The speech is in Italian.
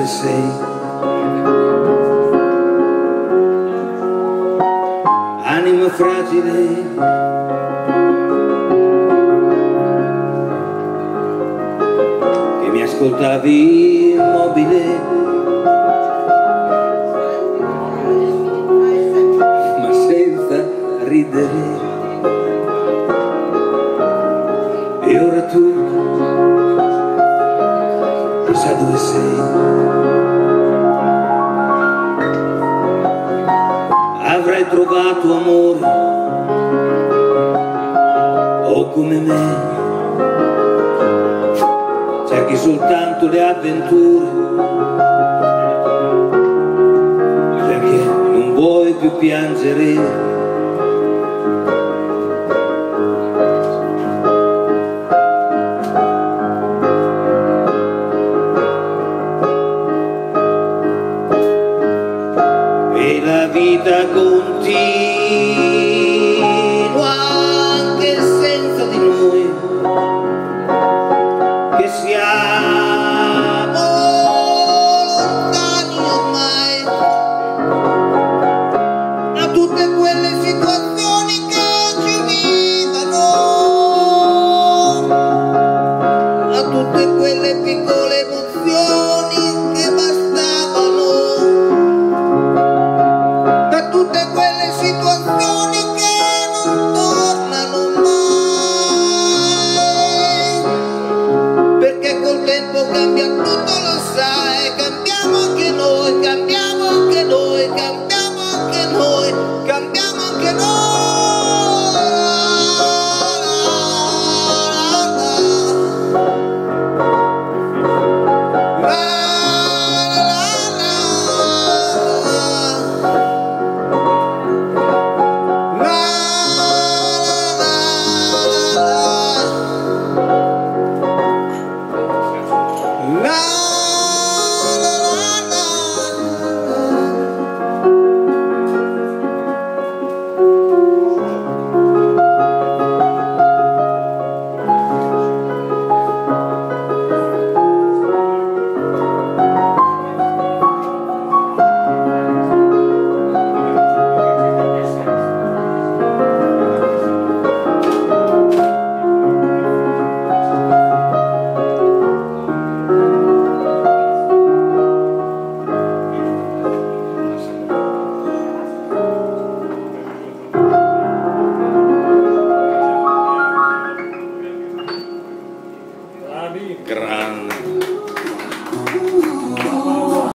dove sei. Anima fragile, che mi ascoltavi immobile, ma senza ridere. E ora tu, chissà dove sei. Avrai trovato amore, o come me cerchi soltanto le avventure, perché non vuoi più piangere. E la vita continua anche senza di noi, che siamo lontani ormai da tutte quelle situazioni che ci univano, da tutte quelle piccole emozioni che bastavano, tutte quelle situazioni che non tornano mai, perché col tempo cambia tutto, lo sai, cambiamo anche noi, cambiamo anche noi, cambiamo anche noi, cambiamo anche noi.